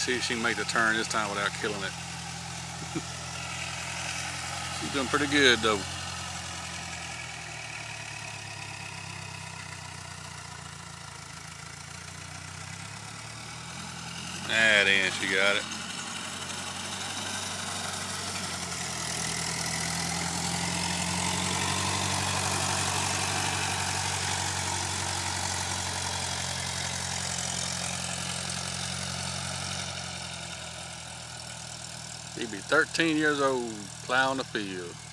see if she can make the turn this time without killing it. She's doing pretty good though. Then she got it. He'd be 13 years old plowing the field.